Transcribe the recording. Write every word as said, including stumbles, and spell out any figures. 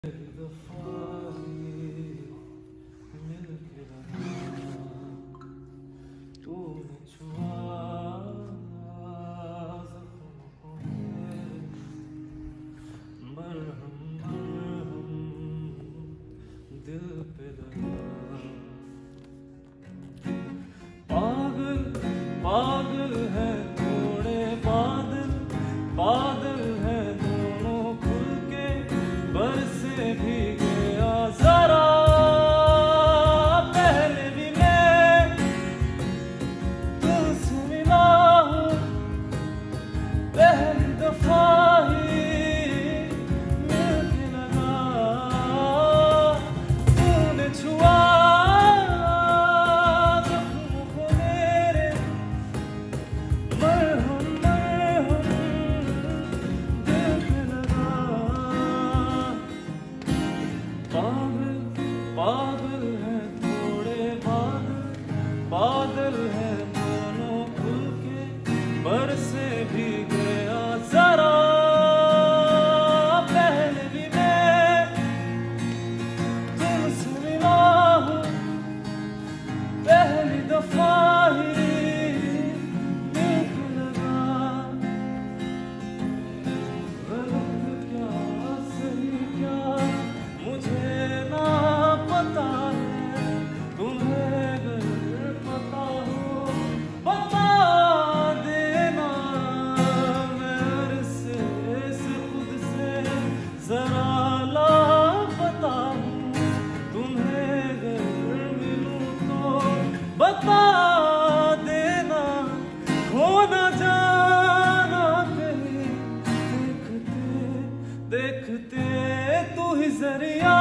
तूने छुआ ज़ख्मों में मरहम मरहम दिल पे लगा। पागल पागल है थोड़े बादल, बादल है दोनों खुल के बरसे भी गया जरा। पहले भी मैं तुझसे मिला हूँ, पहली दफा ही मिलके लगा। तूने छुआ जख्मों को मेरे, मरहम मरहम दिल पे लगा। पागल पागल है थोड़े बादल, बादल है दोनों खुल के बरसे भी गया जरा। पहले भी मैं तुमसे मिला हूँ, पहली दफा ही मिलके लगा। गलत क्या सही क्या मुझे ना पता है, तुम्हें अगर पता हो बता देना। मैं अरसे से खुद से जरा लापता हूँ, तुम्हें अगर मिलूं तो बता देना। खो न जाना कहीं, देखते देखते तू ही जरिया